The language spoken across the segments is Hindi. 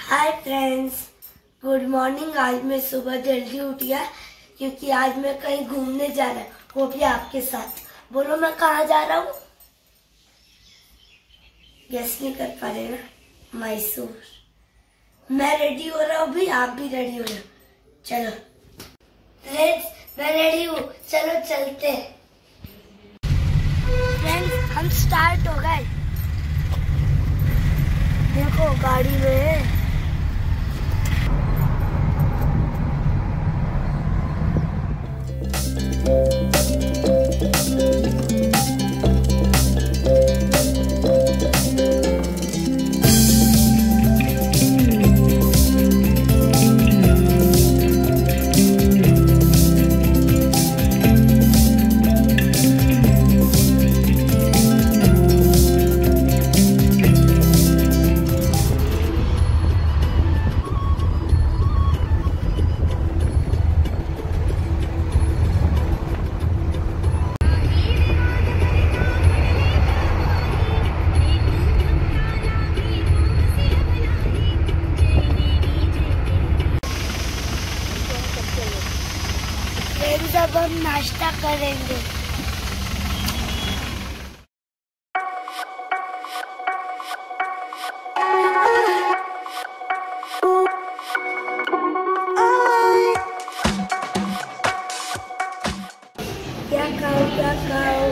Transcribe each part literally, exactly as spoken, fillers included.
Hi friends, good morning. आज मैं सुबह जल्दी उठ गया क्योंकि आज मैं कहीं घूमने जा रहा हूँ, वो भी आपके साथ। बोलो मैं कहाँ जा रहा हूँ? गेस नहीं कर पा रहे ना? मैसूर। मैं रेडी हो रहा हूँ भी, आप भी रेडी हो रहे हो? चलो फ्रेंड्स, मैं रेडी हूँ, चलो चलते हैं। फ्रेंड्स हम स्टार्ट हो गए। देखो गाड़ी में अब हम नाश्ता करेंगे। क्या खाओ क्या खाओ?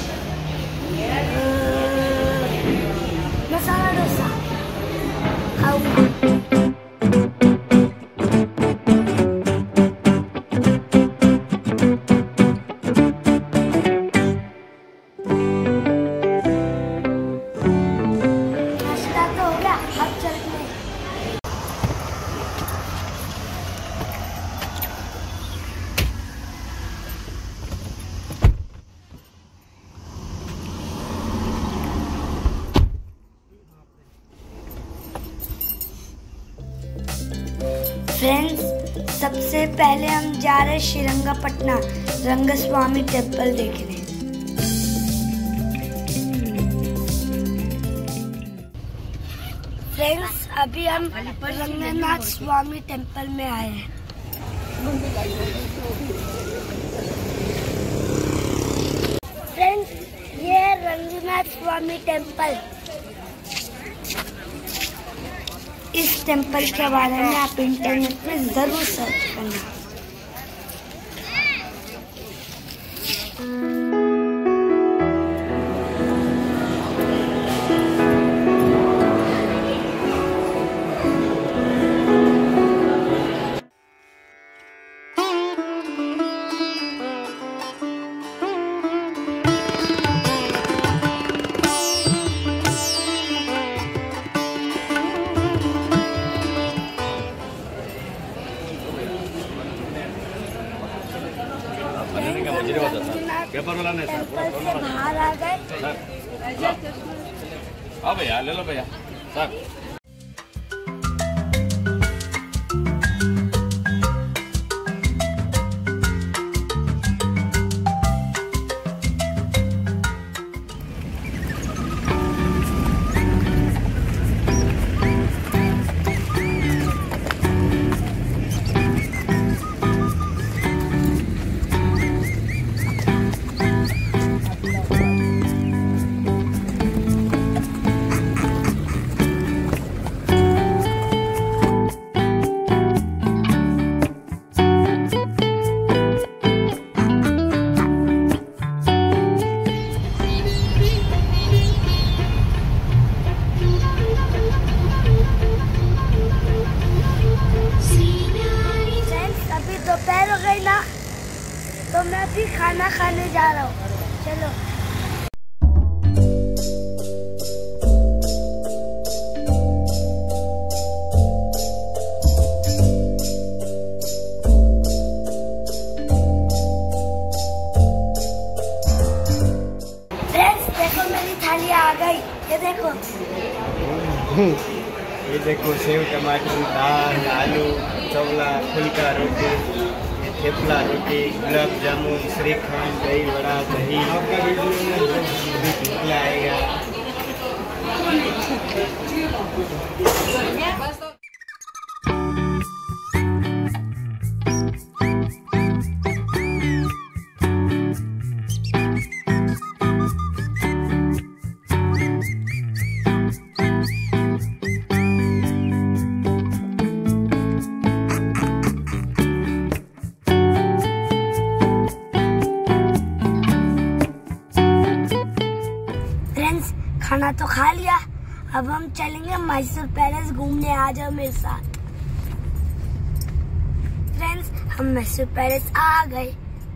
मसाला डोसा खाऊंगी। फ्रेंड्स, सबसे पहले हम जा रहे हैं श्रीरंगपटना रंगस्वामी टेम्पल देखने। फ्रेंड्स, अभी हम रंगनाथ स्वामी टेम्पल में आए हैं। फ्रेंड्स, ये है रंगनाथ स्वामी टेम्पल। इस टेम्पल के बारे में आप इंटरनेट में जरूर सर्च करना। पेपर वाला नहीं सर, पूरा से बाहर आ गए सर। हाँ भैया, ले लो भैया सर। दोपहर हो गई ना, तो मैं भी खाना खाने जा रहा हूँ। चलो फ्रेंड्स, देखो मेरी थाली आ गई। ये देखो ये देखो सेव टमाटर, दाल, आलू, चवला, फुल्का रोटी, थेपला रोटी, गुलाब जामुन, श्रीखंड, दही बड़ा, दही अभी ढोकला आएगा। खाना तो खा लिया, अब हम चलेंगे मैसूर पैलेस घूमने। आ जाओ मेरे साथ। फ्रेंड्स, हम मैसूर पैलेस आ गए।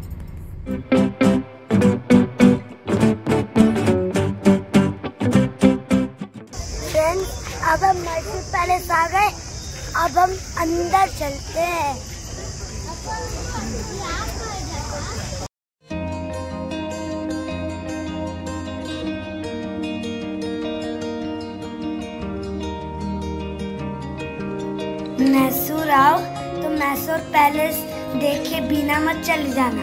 फ्रेंड्स, अब हम मैसूर पैलेस आ गए, अब हम अंदर चलते हैं। मैसूर आओ तो मैसूर पैलेस देखे बिना मत चले जाना।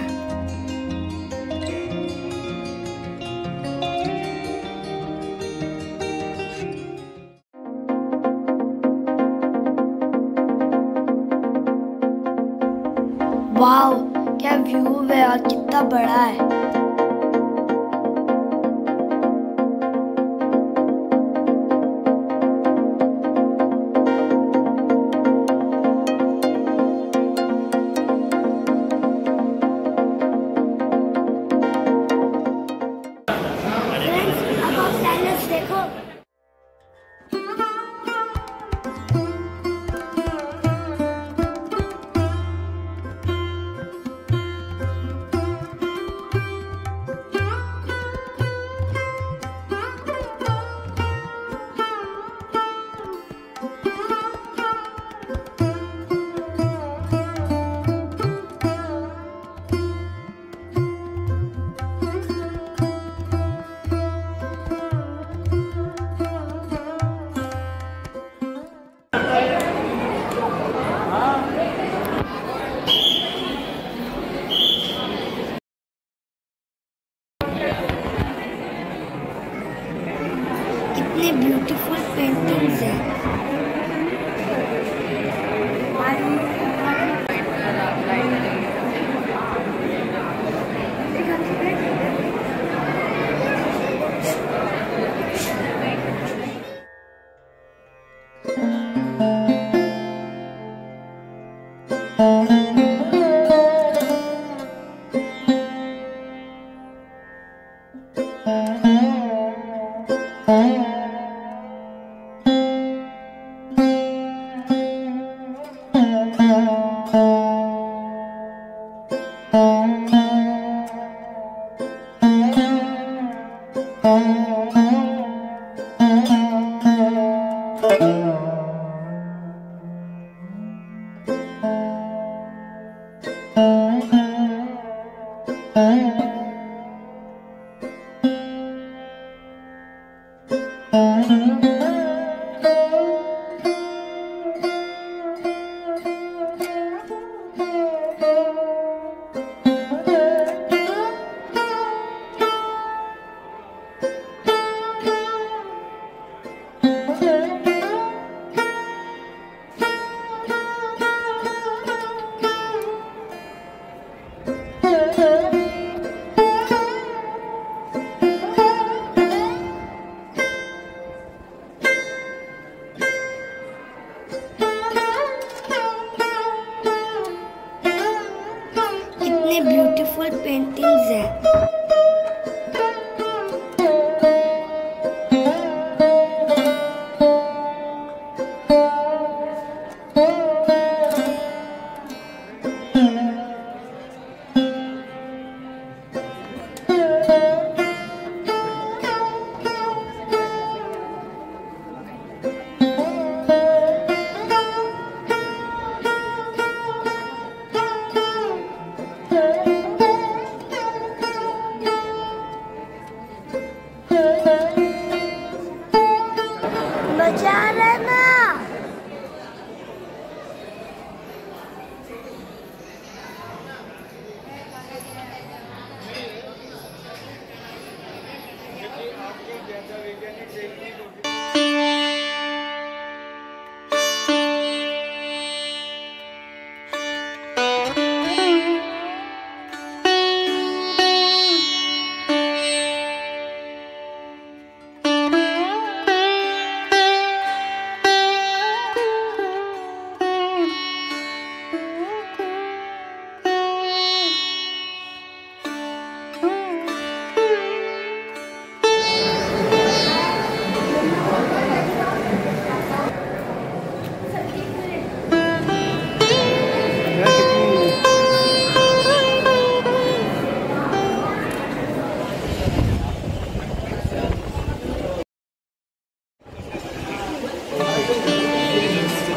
वाओ, क्या व्यू है और कितना बड़ा है। देखो,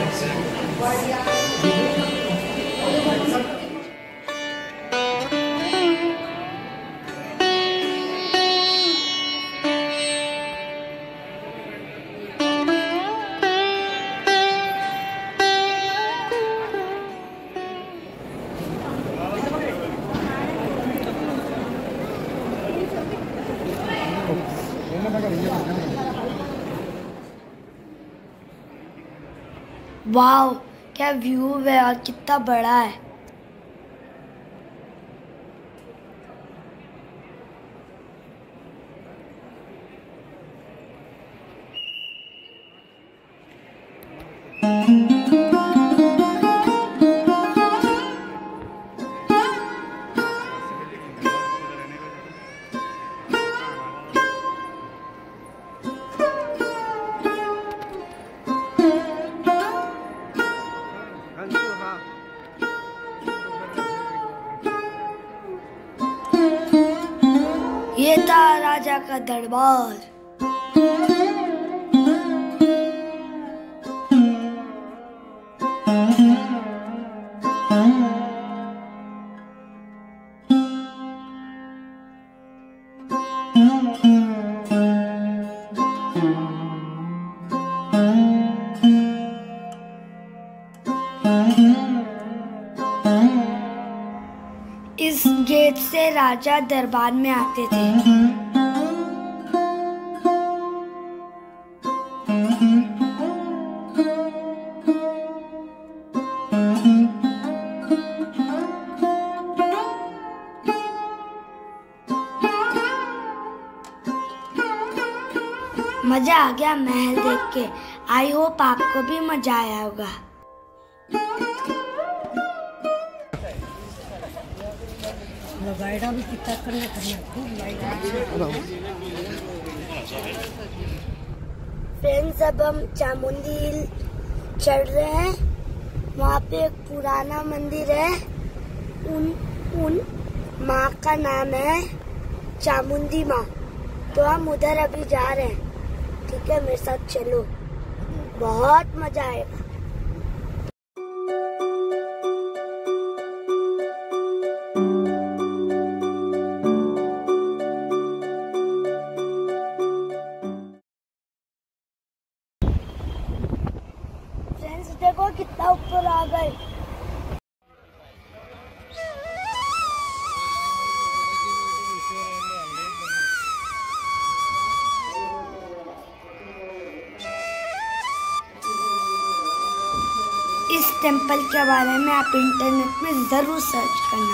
वाओ, क्या व्यू है और कितना बड़ा है। ये था राजा का दरबार। इस गेट से राजा दरबार में आते थे। मजा आ गया महल देख के। आई होप आपको भी मजा आया होगा। भी कितना करना फ्रेंड्स, अब हम चामुंडी हिल चढ़ रहे हैं। वहाँ पे एक पुराना मंदिर है। उन उन माँ का नाम है चामुंडी माँ। तो हम उधर अभी जा रहे हैं। ठीक है, मेरे साथ चलो, बहुत मजा आएगा। फ्रेंड्स देखो कितना ऊपर आ गए। इस टेंपल के बारे में आप इंटरनेट में जरूर सर्च करना।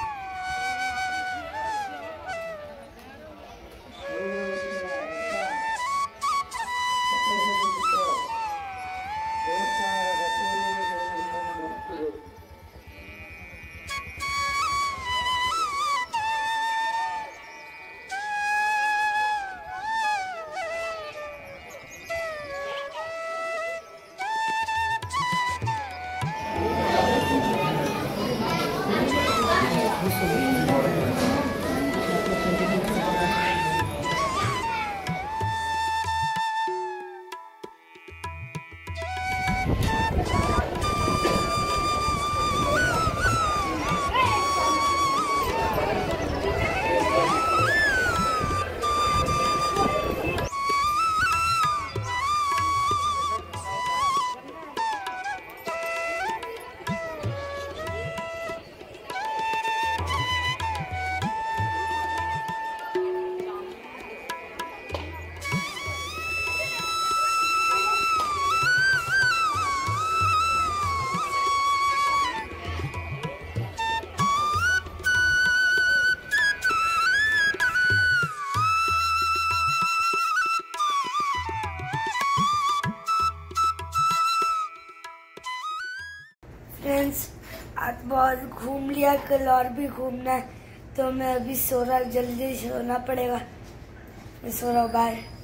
फ्रेंड्स आज बहुत घूम लिया, कल और भी घूमना है। तो मैं अभी सो रहा, जल्दी सोना पड़ेगा। मैं सो रहा हूँ, बाय।